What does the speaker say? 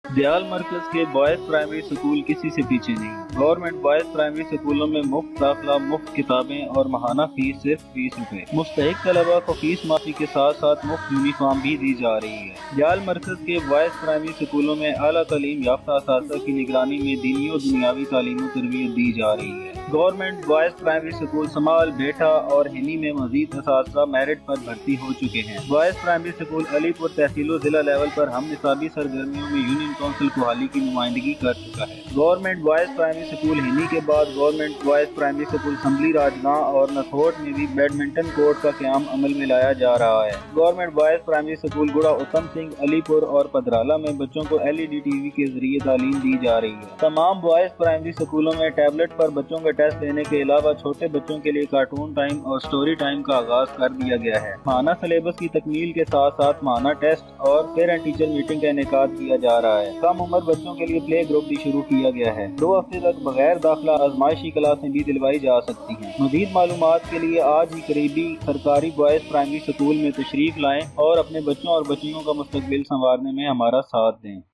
دیال مرکز کے boys primary school کسی سے پیچھے نہیں۔ گورنمنٹ بوائز پرائمری سکولوں میں مفت داخلہ، مفت کتابیں اور ماہانہ فیس صرف 20 روپے۔ مستحق طلبہ کو فیس معافی کے ساتھ ساتھ مفت یونیفارم بھی دی جا رہی ہے۔ دیال مرکز کے بوائز پرائمری سکولوں میں اعلیٰ تعلیم یافتہ اساتذہ کی نگرانی میں دینی و دنیاوی تعلیم و تربیت دی جا رہی ہے۔ گورنمنٹ بوائز پرائمری سکول سمال، بھیٹا اور ہنی میں مزید اساتذہ میرٹ پر بھرتی ہو چکے ہیں۔ بوائز پرائمری سکول علی پور تحصیل و ضلع لیول پر ہم نصابی سرگرمیوں میں یونین کونسل کوہالی کی نمائندگی کر چکا ہے۔ گورنمنٹ بوائز پرائمری سکول ہنی کے بعد گورنمنٹ بوائز پرائمری سکول سمبلی راجگاں اور نتھوٹ میں بھی بیڈمنٹن کورٹ کا قیام عمل میں لایا جا رہا ہے۔ گورنمنٹ بوائز پرائمری سکول گڑا اتم سنگھ، علی پور اور پدرالہ میں بچوں کو LED ٹی وی کے ذریعے تعلیم دی جا رہی ہے۔ تمام بوائز پرائمری سکولوں میں ٹیبلٹ پر بچوں کا ٹیسٹ لینے کے علاوہ چھوٹے بچوں کے لیے کارٹون ٹائم اور سٹوری ٹائم کا آغاز کر دیا گیا ہے۔ ماہانہ سلیبس کی تکمیل کے ساتھ ساتھ ماہانہ ٹیسٹ اور پیرنٹ ٹیچر میٹنگ کا انعقاد کیا جا رہا ہے۔ کم عمر بچوں کے لیے پلے گروپ بھی شروع کیا گیا ہے۔ 2 ہفتے تک بغیر داخلہ آزمائشی کلاسیں بھی دلوائی جا سکتی ہیں۔ مزید معلومات کے لیے آج ہی قریبی سرکاری بوائز پرائمری سکول میں تشریف لائیں اور اپنے بچوں اور بچیوں کا مستقبل سنوارنے میں ہمارا ساتھ دیں۔